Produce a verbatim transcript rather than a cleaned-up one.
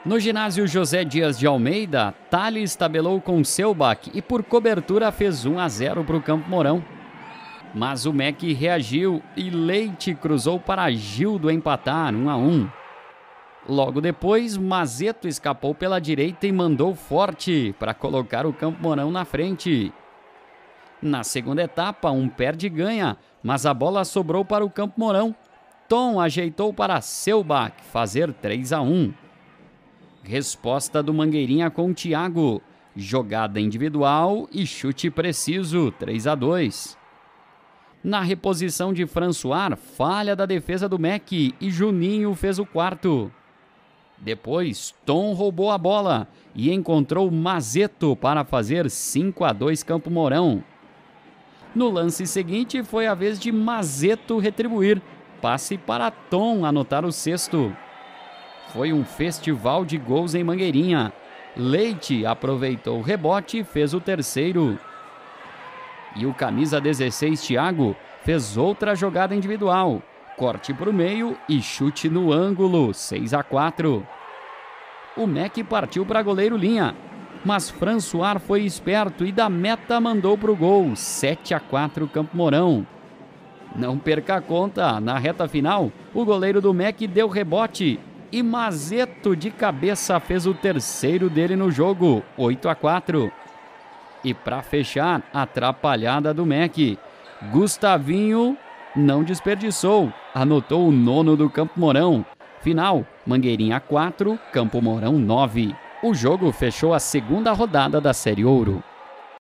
No ginásio José Dias de Almeida, Thales tabelou com Selbach e por cobertura fez um a zero para o Campo Mourão. Mas o M E C reagiu e Leite cruzou para Gildo empatar um a um. Logo depois, Mazeto escapou pela direita e mandou forte para colocar o Campo Mourão na frente. Na segunda etapa, um perde e ganha, mas a bola sobrou para o Campo Mourão. Tom ajeitou para Selbach fazer três a um. Resposta do Mangueirinha com o Thiago. Jogada individual e chute preciso, três a dois. Na reposição de François, falha da defesa do M E C e Juninho fez o quarto. Depois, Tom roubou a bola e encontrou Mazeto para fazer cinco a dois Campo Mourão. No lance seguinte, foi a vez de Mazeto retribuir. Passe para Tom anotar o sexto. Foi um festival de gols em Mangueirinha. Leite aproveitou o rebote e fez o terceiro. E o camisa dezesseis, Thiago, fez outra jogada individual. Corte para o meio e chute no ângulo, seis a quatro. O M E C partiu para goleiro linha, mas François foi esperto e da meta mandou para o gol, sete a quatro Campo Mourão. Não perca a conta, na reta final, o goleiro do M E C deu rebote e Mazeto de cabeça fez o terceiro dele no jogo, oito a quatro. E para fechar, a atrapalhada do M E C. Gustavinho não desperdiçou, anotou o nono do Campo Mourão. Final, Mangueirinha quatro, Campo Mourão nove. O jogo fechou a segunda rodada da Série Ouro.